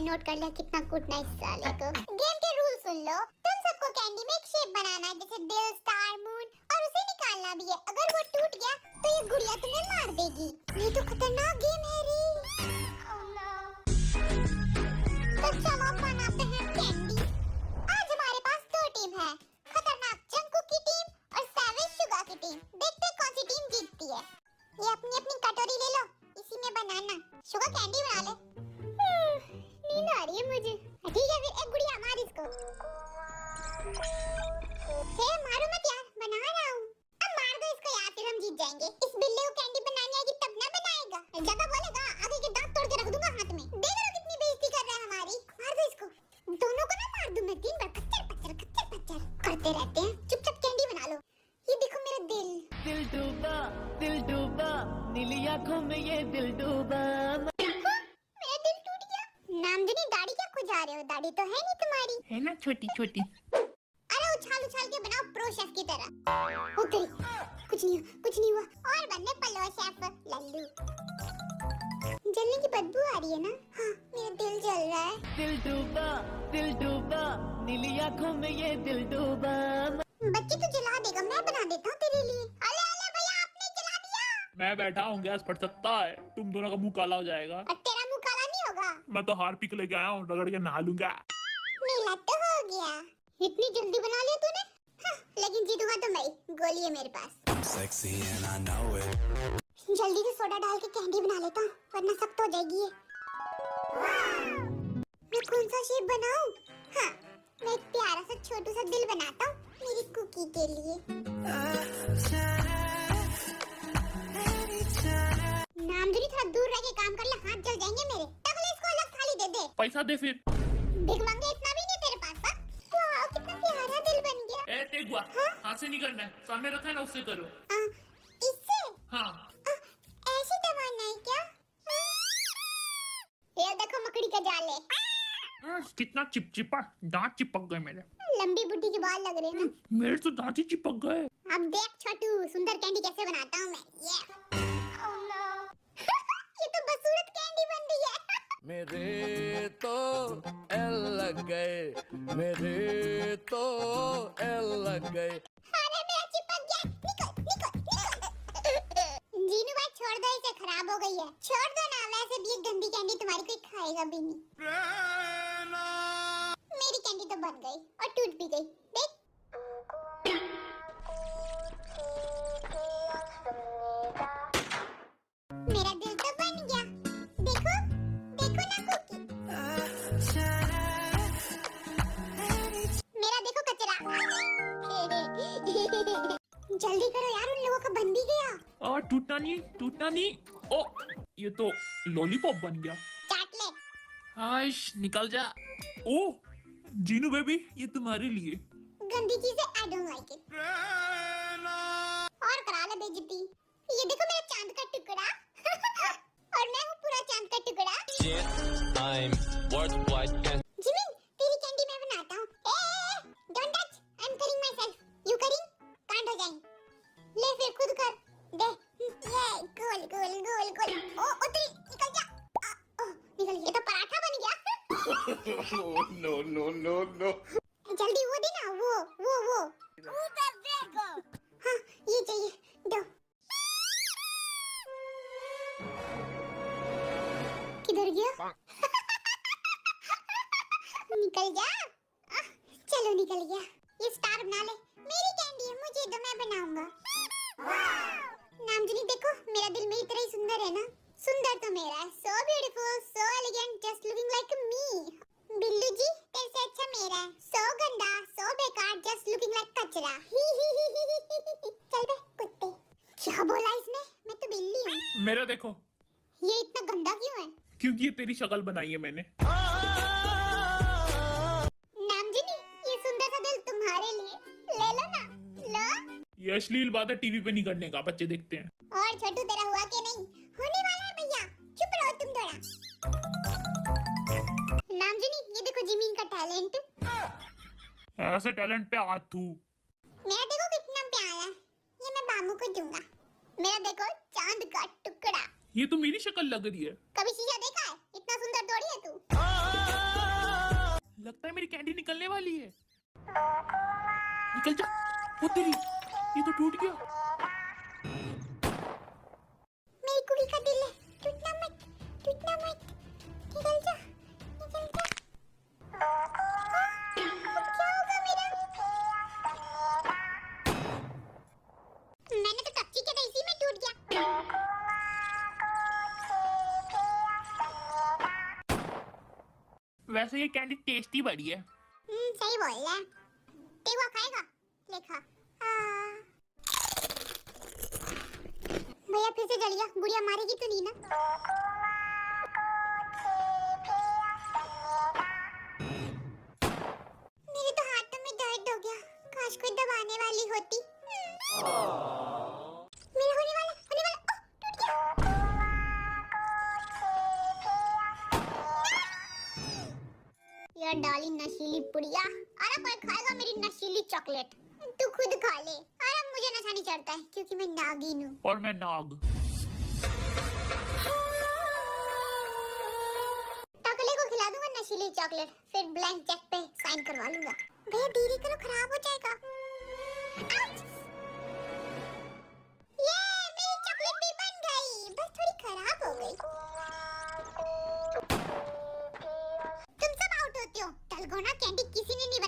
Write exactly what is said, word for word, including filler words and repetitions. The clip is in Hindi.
नोट कर लिया कितना कूटना इस साले को। गेम के रूल सुन लो। तुम सबको कैंडी में एक शेप बनाना है, जैसे दिल, स्टार, मून, और उसे निकालना भी है। अगर वो टूट गया तो ये गुड़िया तुम्हें मार देगी। ये तो खतरनाक गेम है रे। तो चलो बनाते हैं कैंडी। आज हमारे पास दो टीम है, खतरनाक चंकू की टीम और सैवेज शुगा की टीम। देखते हैं कौन सी टीम जीतती है। ये अपनी अपनी कटोरी ले लो, इसी में बनाना। शुगा कैंडी बना ले। नींद आ रही है मुझे। ठीक है फिर एक गुड़िया मार इसको। हे मारो मत यार, बना रहा हूँ। अब मार दो इसको यार, फिर हम जीत जाएंगे। इस बिल्ले को कैंडी बनानी आएगी तब ना बनाएगा। ज्यादा बोलेगा आगे के दांत तोड़ के रख दूंगा हाथ में। देख लो कितनी बेइज्जती कर रहा है हमारी। मार दो इसको। दोनों को ना मार दूं मैं, दिन भर कच्चर पच्चर कच्चर पच्चर करते रहते हैं। चुपचाप कैंडी बना लो। ये देखो मेरा दिल। दिल डूबा दिल डूबा नीली आंखों में ये दिल डूबा। मेरा दिल टूट गया। नामजनी दाढ़ी क्या खुजा रहे हो? दाढ़ी तो है नहीं तुम्हारी। है ना छोटी छोटी। अरे उछाल उछाल के बनाओ प्रो शेफ की तरह। उतरी कुछ नहीं हुआ, कुछ नहीं हुआ। और बनने पल्लो शेफ लल्लू। जलने की बदबू आ रही है ना? हाँ मेरा दिल जल रहा है। दिल डूबा दिल डूबा नीली आंखों में ये दिल डूबा। बच्ची तो जला देगा, मैं बना देता हूँ तेरे लिए। अले अले भैया आपने जला दिया। मैं बैठा हूँ, गैस फट सकता है, तुम दोनों का मुंह काला हो जाएगा। और तेरा मुंह काला नहीं होगा। मैं तो हार्पिक लेके आया हूँ, रगड़ के नहा लूंगा। मेला तो हो गया। इतनी जल्दी बना लिया तूने? हाँ, लेकिन जीतूंगा तो मैं। गोली है मेरे पास। Sexy and I know it. जल्दी से सोडा डाल के कैंडी बना लेता हूँ, वरना सख्त हो जाएगी ये। मैं कौन सा शेप बनाऊं? हाँ, मैं एक प्यारा सा छोटू सा दिल बनाता हूँ मेरी कुकी के लिए। नामजनी थोड़ा दूर रह के काम कर ले, हाथ जल जाएंगे मेरे। टकले इसको अलग थाली दे दे। पैसा दे फिर। भीख मांगे इतना भी नहीं तेरे पास। वाह कितना प्यारा दिल बन गया। ए देख हुआ, हाथ से नहीं करना है, सामने रखा है ना उससे करो। आ, इससे? हाँ। आ, ऐसे दबाना है क्या? ये देखो मकड़ी का जाल है। कितना चिपचिपा, दांत चिपक गए मेरे। लंबी बुड्ढी के बाल लग रहे हैं ना। मेरे तो दांत ही चिपक गए। अब देख छोटू, सुंदर कैंडी कैसे बनाता हूँ मैं। ये oh no. ये तो बदसूरत कैंडी बन रही है। मेरे तो एल लग गए, मेरे तो एल लग गए। अरे मेरा चिपक गया। निकल निकल निकल। जीनू भाई छोड़ दो, इसे खराब हो गई है। छोड़ दो ना, वैसे भी ये गंदी कैंडी तुम्हारी कोई खाएगा भी नहीं। मेरी कैंडी तो बन गई और टूट भी गई। देख मेरा दिल तो बन गया। देखो देखो ना कुकी। मेरा देखो कचरा। जल्दी करो यार, उन लोगों का बन भी गया। आ, टूटना नहीं, टूटना नहीं। ओ, ये तो लॉलीपॉप बन गया। चाट ले। आश, निकल जा। ओ, जीनू बेबी, ये तुम्हारे लिए। गंदी चीजें आई डोंट लाइक इट। और करा ले बेइज्जती। ये देखो मेरा चांद का टुकड़ा। और मैं हूँ पूरा चांद का टुकड़ा। Shit, I'm worldwide can Jimin, तेरी कैंडी मैं बनाता हूँ। ए, don't touch, I am caring my self. You caring? कांड हो जाएंगे। ले फिर खुद कर। दे। ये गोल गोल गोल गोल। ओ उतरी, निकल जा। आ, ओ, निकल गया। ये तो पराठा बन गया। No no no no. जल्दी वो देना, वो वो वो ऊपर देखो। हाँ ये चाहिए, दो। किधर गया? निकल जा। आ, चलो निकल गया। ये स्टार बना ले। मेरी कैंडी है, मुझे दो, मैं बनाऊंगा। नामजनी देखो, मेरा दिल मेरी तरह ही सुंदर है ना? सुंदर तो मेरा है। So beautiful, so elegant, just looking like me. Billu जी, तेरे से अच्छा मेरा है। So गंदा, so बेकार, just looking like कचरा। चल बे कुत्ते। क्या बोला इसने? मैं तो बिल्ली हूँ। मेरा देखो। ये इतना गंदा क्यों है? क्योंकि ये तेरी शक्ल बनाई है मैंने। नामजनी, ये सुंदर सा दिल तुम्हारे लिए। ले लो ना, लो। ये अश्लील बात है, टीवी पे नहीं करने का, बच्चे देखते हैं। और छोटू तेरा हुआ कि नहीं? होने वाला है भैया, चुप रहो तुम थोड़ा। नामजनी, ये देखो जिमीन का टैलेंट। ऐसे टैलेंट पे हाथ थू। मेरा देखो कितना प्यारा है। ये मैं बामू को दूंगा। मेरा देखो चांद का टुकड़ा। ये तो मेरी शक्ल लग रही है। कभी शीशा देखा है? इतना सुंदर थोड़ी है तू। मेरी कैंडी निकलने वाली है। निकल जा। वो तेरी, ये तो टूट गया। मेरी कुड़ी का दिल है, टूटना मत, टूटना मत। निकल जा, निकल जा। अब क्या होगा मेरा? मैंने तो टच्ची किया था, इसी में टूट गया। वैसे ये कैंडी टेस्टी बड़ी है। हम्म, सही बोल रहा है। तेवा खाएगा? ले खा। हाँ। भैया फिर से जल गया, गुड़िया मारेगी तो नहीं ना? मेरे तो हाथों में दर्द हो गया, काश कोई दबाने वाली होती। मेरा होने वाला, होने वाला, ओह, टूट गया। यार डाली नशीली पुड़िया, अरे कोई खाएगा मेरी नशीली चॉकलेट? तू खुद खा ले। अरे मुझे नशा नहीं चढ़ता है क्योंकि मैं नागिन हूँ। और मैं नाग। टकले को खिला दूंगा नशीली चॉकलेट, फिर ब्लैंक चेक पे साइन करवा लूंगा। भैया धीरे करो, खराब हो जाएगा। आउच! ये मेरी चॉकलेट भी बन गई, बस थोड़ी खराब हो गई। तुम सब आउट होते हो। डलगोना कैंडी किसी ने नहीं